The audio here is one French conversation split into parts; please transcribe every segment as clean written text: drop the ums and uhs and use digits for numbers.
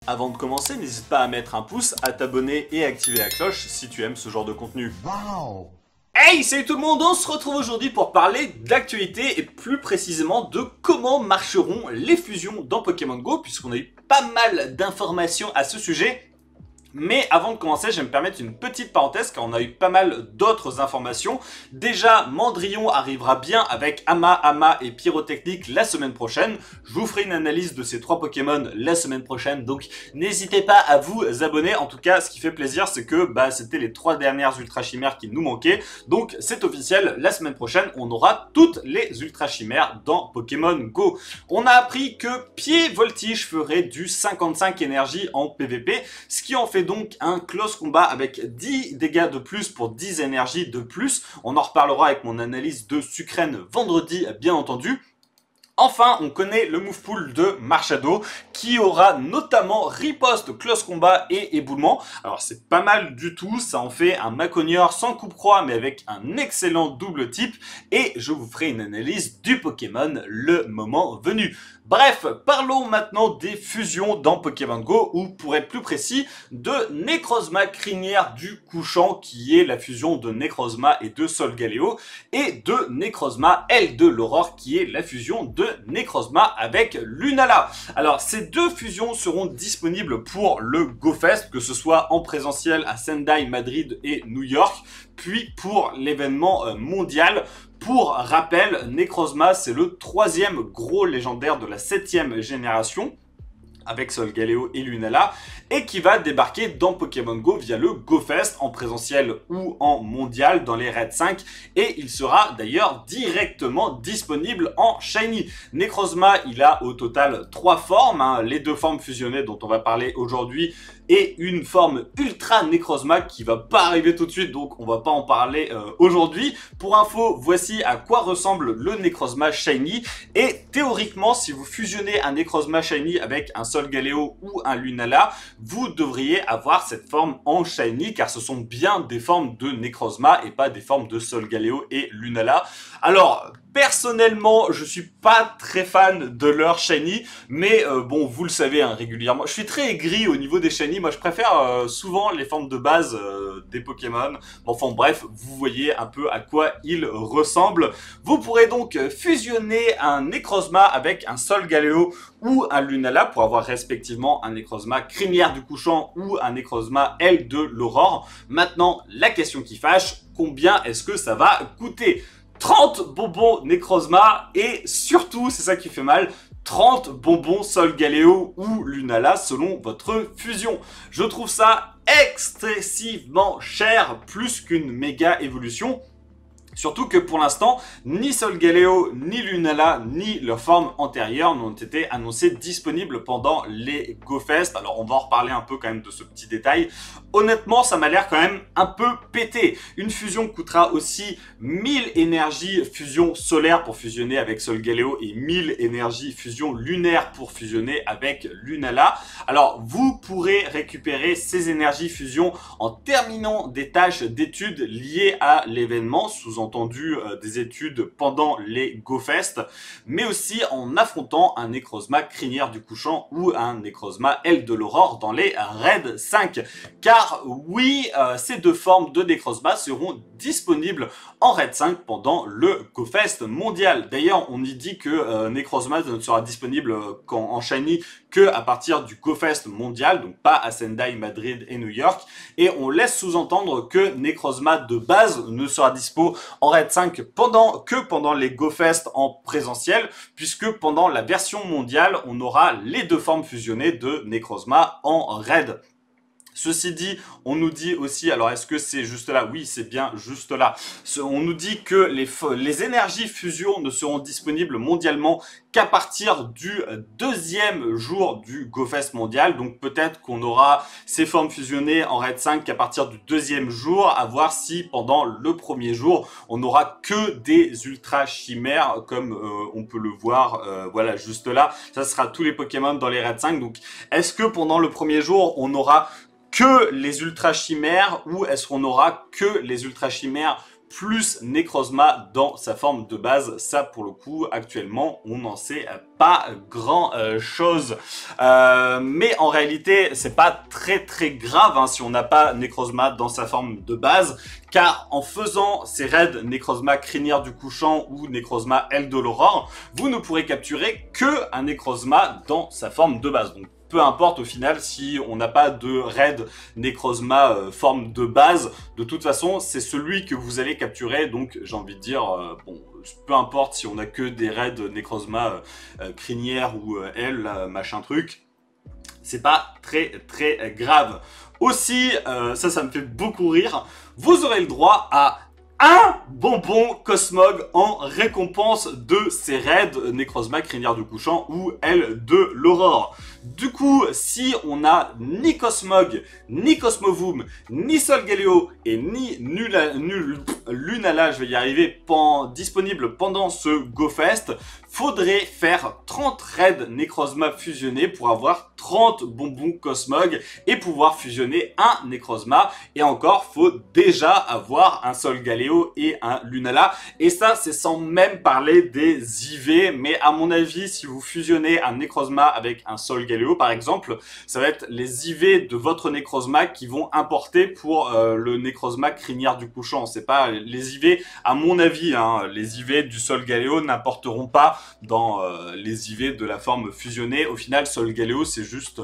Avant de commencer, n'hésite pas à mettre un pouce, à t'abonner et à activer la cloche si tu aimes ce genre de contenu. Wow! Hey, salut tout le monde, on se retrouve aujourd'hui pour parler d'actualité et plus précisément de comment marcheront les fusions dans Pokémon Go, puisqu'on a eu pas mal d'informations à ce sujet. Mais avant de commencer, je vais me permettre une petite parenthèse car on a eu pas mal d'autres informations. Déjà, Mandrillon arrivera bien avec Ama et Pyrotechnique la semaine prochaine. Je vous ferai une analyse de ces trois Pokémon la semaine prochaine, donc n'hésitez pas à vous abonner. En tout cas, ce qui fait plaisir, c'est que c'était les trois dernières Ultra Chimères qui nous manquaient. Donc c'est officiel, la semaine prochaine, on aura toutes les Ultra Chimères dans Pokémon Go. On a appris que Pied Voltige ferait du 55 énergie en PVP, ce qui en fait donc un close combat avec 10 dégâts de plus pour 10 énergies de plus. On en reparlera avec mon analyse de Sucrène vendredi, bien entendu. Enfin, on connaît le move pool de Marshado qui aura notamment riposte, close combat et éboulement. Alors c'est pas mal du tout, ça en fait un Maconior sans coupe-croix mais avec un excellent double type et je vous ferai une analyse du Pokémon le moment venu. Bref, parlons maintenant des fusions dans Pokémon Go, ou pour être plus précis, de Necrozma Crinière du Couchant, qui est la fusion de Necrozma et de Solgaleo, et de Necrozma Aile de l'Aurore, qui est la fusion de Necrozma avec Lunala. Alors, ces deux fusions seront disponibles pour le GoFest, que ce soit en présentiel à Sendai, Madrid et New York, puis pour l'événement mondial. Pour rappel, Necrozma, c'est le troisième gros légendaire de la 7e génération, avec Solgaleo et Lunala, et qui va débarquer dans Pokémon Go via le GoFest, en présentiel ou en mondial dans les Raids 5, et il sera d'ailleurs directement disponible en Shiny. Necrozma, il a au total 3 formes, les deux formes fusionnées dont on va parler aujourd'hui, et une forme Ultra Necrozma qui va pas arriver tout de suite, donc on va pas en parler aujourd'hui. Pour info, voici à quoi ressemble le Necrozma Shiny, et théoriquement, si vous fusionnez un Necrozma Shiny avec un Solgaleo ou un Lunala, vous devriez avoir cette forme en Shiny, car ce sont bien des formes de Necrozma et pas des formes de Solgaleo et Lunala. Alors, personnellement, je suis pas très fan de leur Shiny, mais bon, vous le savez régulièrement, je suis très aigri au niveau des Shiny. Moi je préfère souvent les formes de base des Pokémon. Enfin bref, vous voyez un peu à quoi ils ressemblent. Vous pourrez donc fusionner un Necrozma avec un Solgaleo ou un Lunala pour avoir respectivement un Necrozma Crinière du Couchant ou un Necrozma Aile de l'Aurore. Maintenant, la question qui fâche, combien est-ce que ça va coûter ? 30 bonbons Necrozma et surtout, c'est ça qui fait mal, 30 bonbons Solgaleo ou Lunala selon votre fusion. Je trouve ça excessivement cher, plus qu'une méga évolution. Surtout que pour l'instant, ni Solgaleo, ni Lunala, ni leur forme antérieure n'ont été annoncés disponibles pendant les GoFest. Alors on va en reparler un peu quand même de ce petit détail. Honnêtement, ça m'a l'air quand même un peu pété. Une fusion coûtera aussi 1000 énergies fusion solaire pour fusionner avec Solgaleo et 1000 énergies fusion lunaire pour fusionner avec Lunala. Alors vous pourrez récupérer ces énergies fusion en terminant des tâches d'études liées à l'événement, sous-entendu des études pendant les GoFest, mais aussi en affrontant un Necrozma Crinière du Couchant ou un Necrozma Aile de l'Aurore dans les Raids 5. Car oui, ces deux formes de Necrozma seront disponibles en Raid 5 pendant le GoFest mondial. D'ailleurs, on y dit que Necrozma ne sera disponible en Shiny que à partir du GoFest mondial, donc pas à Sendai, Madrid et New York, et on laisse sous-entendre que Necrozma de base ne sera dispo en Raid 5 pendant les GoFest en présentiel, puisque pendant la version mondiale, on aura les deux formes fusionnées de Necrozma en Raid. Ceci dit, on nous dit aussi, alors est-ce que c'est juste là? Oui, c'est bien juste là. On nous dit que les énergies fusion ne seront disponibles mondialement qu'à partir du deuxième jour du GoFest mondial. Donc peut-être qu'on aura ces formes fusionnées en Raid 5 qu'à partir du deuxième jour, à voir si pendant le premier jour, on n'aura que des ultra chimères, comme on peut le voir, voilà, juste là. Ça sera tous les Pokémon dans les Raid 5. Donc est-ce que pendant le premier jour, on aura que les ultra chimères ou est-ce qu'on aura que les ultra chimères plus Necrozma dans sa forme de base. Ça, pour le coup, actuellement, on n'en sait pas grand chose. Mais en réalité, c'est pas très grave hein, si on n'a pas Necrozma dans sa forme de base, car en faisant ces raids Necrozma Crinière du Couchant ou Necrozma Aile de l'Aurore, vous ne pourrez capturer que un Necrozma dans sa forme de base. Donc, peu importe au final si on n'a pas de raid Necrozma forme de base, de toute façon c'est celui que vous allez capturer, donc j'ai envie de dire, bon, peu importe si on a que des raids Necrozma crinière ou aile, machin truc, c'est pas très grave. Aussi, ça me fait beaucoup rire, vous aurez le droit à un bonbon Cosmog en récompense de ces raids Necrozma Crinière du Couchant ou Aile de l'Aurore. Du coup, si on a ni Cosmog, ni Cosmovoom, ni Solgaleo et ni Lunala, je vais y arriver, disponible pendant ce GoFest, faudrait faire 30 raids Necrozma fusionnés pour avoir 30 bonbons Cosmog et pouvoir fusionner un Necrozma. Et encore, faut déjà avoir un Solgaleo et un Lunala. Et ça, c'est sans même parler des IV. Mais à mon avis, si vous fusionnez un Necrozma avec un Solgaleo, par exemple, ça va être les IV de votre Necrozma qui vont importer pour le Necrozma Crinière du Couchant. C'est pas les IV, à mon avis, hein, les IV du Solgaleo n'importeront pas dans les IV de la forme fusionnée. Au final, Solgaleo, c'est juste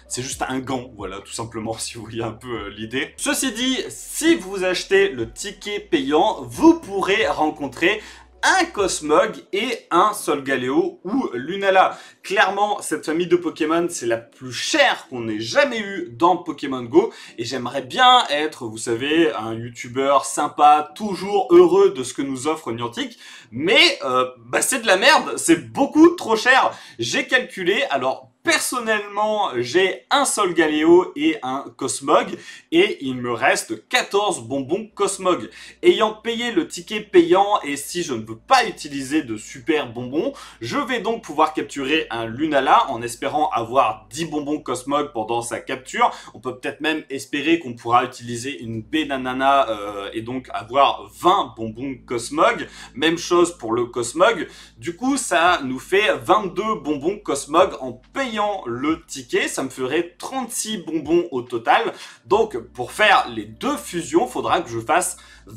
un gant, voilà, tout simplement, si vous voyez un peu l'idée. Ceci dit, si vous achetez le ticket payant, vous pourrez rencontrer un Cosmog et un Solgaleo ou Lunala. Clairement, cette famille de Pokémon, c'est la plus chère qu'on ait jamais eue dans Pokémon Go. Et j'aimerais bien être, vous savez, un youtubeur sympa, toujours heureux de ce que nous offre Niantic. Mais c'est de la merde, c'est beaucoup trop cher. J'ai calculé, alors personnellement, j'ai un Solgaleo et un Cosmog et il me reste 14 bonbons Cosmog. Ayant payé le ticket payant et si je ne veux pas utiliser de super bonbons, je vais donc pouvoir capturer un Lunala en espérant avoir 10 bonbons Cosmog pendant sa capture. On peut peut-être même espérer qu'on pourra utiliser une Bananana et donc avoir 20 bonbons Cosmog. Même chose pour le Cosmog. Du coup, ça nous fait 22 bonbons Cosmog en payant le ticket, ça me ferait 36 bonbons au total. Donc pour faire les deux fusions, il faudra que je fasse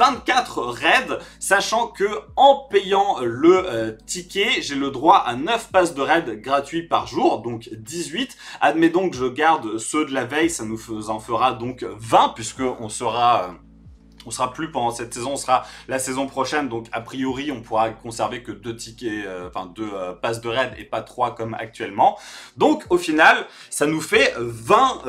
24 raids, sachant que en payant le ticket, j'ai le droit à 9 passes de raid gratuits par jour, donc 18. Admettons que je garde ceux de la veille, ça nous en fera donc 20, puisque on sera plus pendant cette saison, on sera la saison prochaine, donc a priori on pourra conserver que 2 tickets, deux passes de raid et pas 3 comme actuellement. Donc au final, ça nous fait 20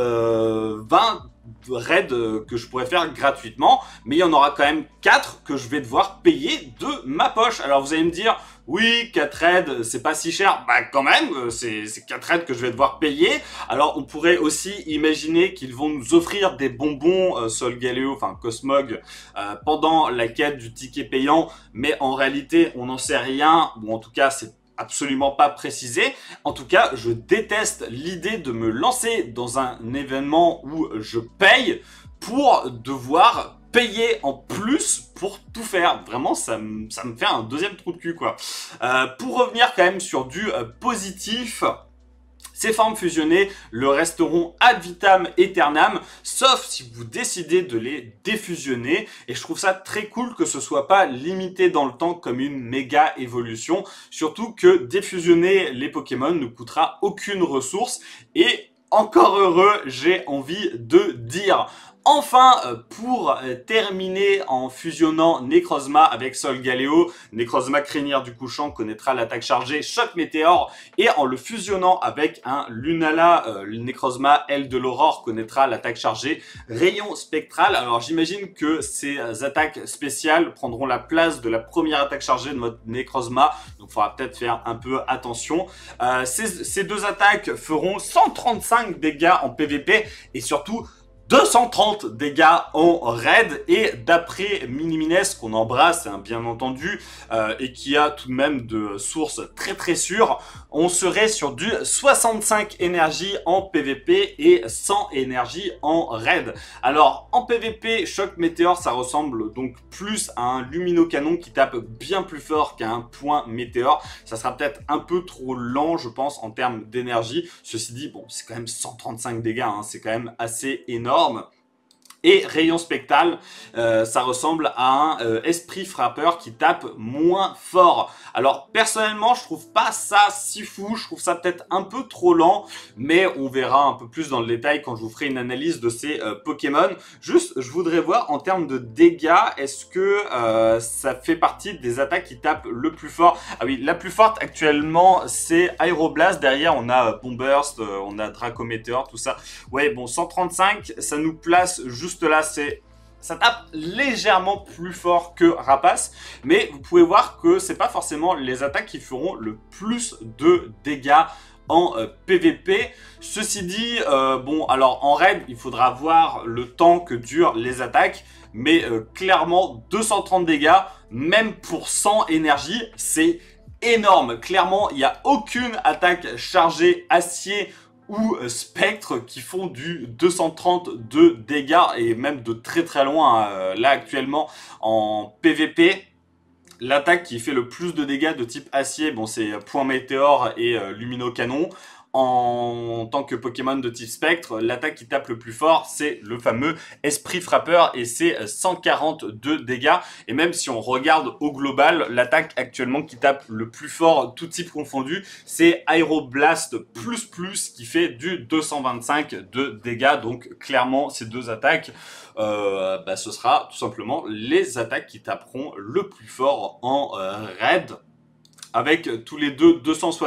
raids que je pourrais faire gratuitement, mais il y en aura quand même 4 que je vais devoir payer de ma poche. Alors vous allez me dire, oui, 4 raids, c'est pas si cher. Bah quand même, c'est 4 raids que je vais devoir payer. Alors on pourrait aussi imaginer qu'ils vont nous offrir des bonbons Solgaleo, enfin Cosmog, pendant la quête du ticket payant, mais en réalité on n'en sait rien, ou en tout cas c'est absolument pas précisé. En tout cas, je déteste l'idée de me lancer dans un événement où je paye pour devoir payer en plus pour tout faire. Vraiment, ça me fait un deuxième trou de cul, quoi. Pour revenir quand même sur du positif, ces formes fusionnées le resteront ad vitam aeternam, sauf si vous décidez de les défusionner. Et je trouve ça très cool que ce soit pas limité dans le temps comme une méga évolution. Surtout que défusionner les Pokémon ne coûtera aucune ressource. Et encore heureux, j'ai envie de dire. Enfin, pour terminer en fusionnant Necrozma avec Solgaleo, Necrozma Crinière du Couchant connaîtra l'attaque chargée Choc Météore et en le fusionnant avec un Lunala, Necrozma Aile de l'Aurore connaîtra l'attaque chargée Rayon Spectral. Alors j'imagine que ces attaques spéciales prendront la place de la première attaque chargée de votre Necrozma, donc il faudra peut-être faire un peu attention. Ces deux attaques feront 135 dégâts en PVP et surtout 230 dégâts en raid, et d'après Minimines qu'on embrasse hein, bien entendu et qui a tout de même de sources très sûres, on serait sur du 65 énergie en PVP et 100 énergie en raid. Alors en PVP, choc météore ça ressemble donc plus à un luminocanon qui tape bien plus fort qu'un point météore. Ça sera peut-être un peu trop lent je pense en termes d'énergie. Ceci dit, bon c'est quand même 135 dégâts, hein, c'est quand même assez énorme. Et rayon spectral, ça ressemble à un esprit frappeur qui tape moins fort. Alors personnellement, je trouve pas ça si fou, je trouve ça peut-être un peu trop lent, mais on verra un peu plus dans le détail quand je vous ferai une analyse de ces Pokémon. Juste, je voudrais voir en termes de dégâts, est-ce que ça fait partie des attaques qui tapent le plus fort? Ah oui, la plus forte actuellement, c'est Aéroblast. Derrière, on a Boomburst, on a Dracométéore, tout ça. Ouais, bon, 135, ça nous place juste là, ça tape légèrement plus fort que Rapace, mais vous pouvez voir que c'est pas forcément les attaques qui feront le plus de dégâts en PVP. Ceci dit, bon, alors en raid, il faudra voir le temps que durent les attaques, mais clairement 230 dégâts, même pour 100 énergie, c'est énorme. Clairement, il n'y a aucune attaque chargée acier ou spectre qui font du 232 dégâts et même de très loin. Là actuellement en PVP, l'attaque qui fait le plus de dégâts de type acier, bon c'est point météore et luminocanon. En tant que Pokémon de type spectre, l'attaque qui tape le plus fort, c'est le fameux esprit frappeur et c'est 142 dégâts. Et même si on regarde au global, l'attaque actuellement qui tape le plus fort, tout type confondu, c'est Aéroblast plus qui fait du 225 de dégâts. Donc clairement, ces deux attaques, ce sera tout simplement les attaques qui taperont le plus fort en raid. Avec tous les deux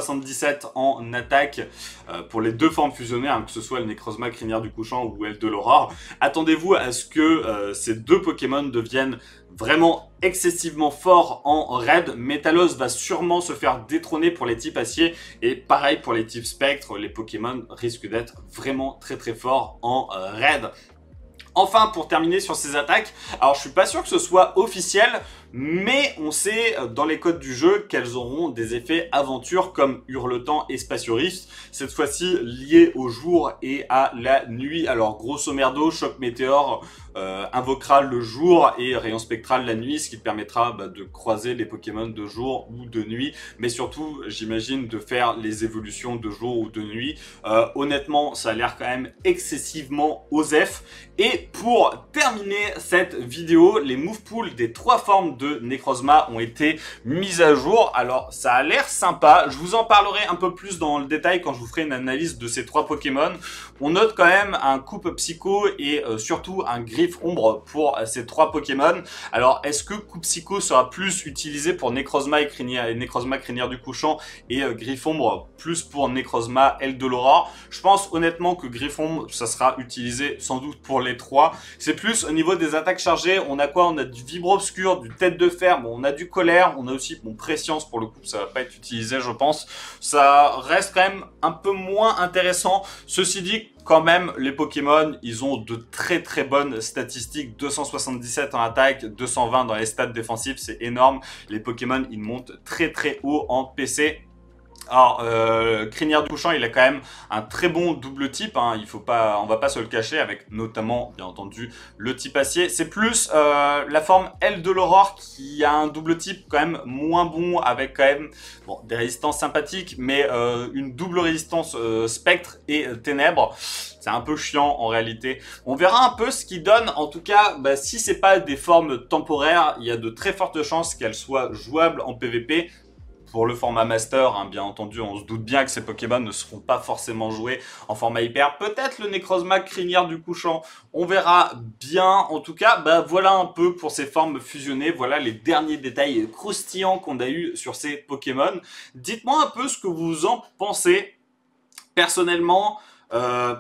277 en attaque pour les deux formes fusionnées, hein, que ce soit le Necrozma Crinière du Couchant ou Aile de l'Aurore. Attendez-vous à ce que ces deux Pokémon deviennent vraiment excessivement forts en raid. Métalos va sûrement se faire détrôner pour les types acier, et pareil pour les types spectre, les Pokémon risquent d'être vraiment très forts en raid. Enfin, pour terminer sur ces attaques, alors je suis pas sûr que ce soit officiel, mais on sait dans les codes du jeu qu'elles auront des effets aventure comme Hurletant et Spatiorist, cette fois-ci liés au jour et à la nuit. Alors grosso merdo, Choc Météore invoquera le jour et Rayon Spectral la nuit, ce qui permettra de croiser les Pokémon de jour ou de nuit, mais surtout j'imagine de faire les évolutions de jour ou de nuit. Honnêtement, ça a l'air quand même excessivement osef. Et pour terminer cette vidéo, les move pools des trois formes de Necrozma ont été mises à jour. Alors ça a l'air sympa, je vous en parlerai un peu plus dans le détail quand je vous ferai une analyse de ces trois Pokémon. On note quand même un coupe psycho et surtout un griffe ombre pour ces trois Pokémon. Alors est-ce que coupe psycho sera plus utilisé pour Necrozma et Necrozma Crinière du Couchant et griffe ombre plus pour Necrozma Aile de l'Aurore? Je pense honnêtement que griffe ombre ça sera utilisé sans doute pour les trois. C'est plus au niveau des attaques chargées, on a quoi? On a du Vibro Obscur, du Tête de Fer, bon, on a du Colère, on a aussi bon, Prescience pour le coup, ça va pas être utilisé je pense. Ça reste quand même un peu moins intéressant. Ceci dit, quand même, les Pokémon, ils ont de très bonnes statistiques. 277 en attaque, 220 dans les stats défensifs, c'est énorme. Les Pokémon, ils montent très haut en PC. Alors, Crinière du Couchant, il a quand même un très bon double type, hein, on va pas se le cacher, avec notamment, bien entendu, le type acier. C'est plus la forme Aile de l'Aurore qui a un double type quand même moins bon, avec quand même bon, des résistances sympathiques, mais une double résistance spectre et ténèbres. C'est un peu chiant en réalité. On verra un peu ce qu'il donne. En tout cas, si c'est pas des formes temporaires, il y a de très fortes chances qu'elles soient jouables en PVP. Pour le format Master, hein, bien entendu, on se doute bien que ces Pokémon ne seront pas forcément joués en format Hyper. Peut-être le Necrozma Crinière du Couchant, on verra bien. En tout cas, voilà un peu pour ces formes fusionnées. Voilà les derniers détails croustillants qu'on a eu sur ces Pokémon. Dites-moi un peu ce que vous en pensez. Personnellement, ça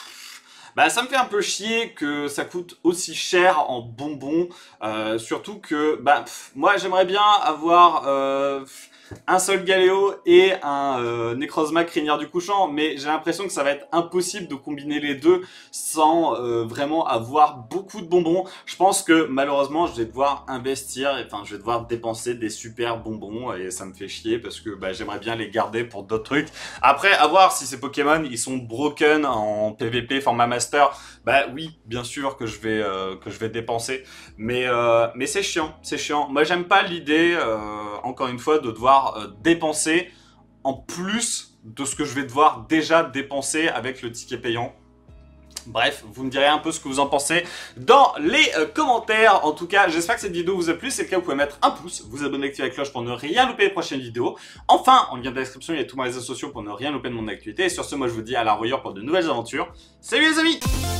me fait un peu chier que ça coûte aussi cher en bonbons. Surtout que, moi j'aimerais bien avoir... un Solgaleo et un Necrozma Crinière du Couchant, mais j'ai l'impression que ça va être impossible de combiner les deux sans vraiment avoir beaucoup de bonbons. Je pense que malheureusement je vais devoir investir, enfin je vais devoir dépenser des super bonbons et ça me fait chier parce que bah, j'aimerais bien les garder pour d'autres trucs. Après, à voir si ces Pokémon ils sont broken en PVP format master, bah oui, bien sûr que je vais dépenser, mais c'est chiant, c'est chiant. Moi j'aime pas l'idée, encore une fois, de devoir dépenser en plus de ce que je vais devoir déjà dépenser avec le ticket payant. Bref, vous me direz un peu ce que vous en pensez dans les commentaires. En tout cas, j'espère que cette vidéo vous a plu. Si c'est le cas, vous pouvez mettre un pouce, vous abonner, activer la cloche pour ne rien louper les prochaines vidéos. Enfin, en lien de la description, il y a tous mes réseaux sociaux pour ne rien louper de mon actualité. Et sur ce, moi je vous dis à la revoyure pour de nouvelles aventures. Salut les amis!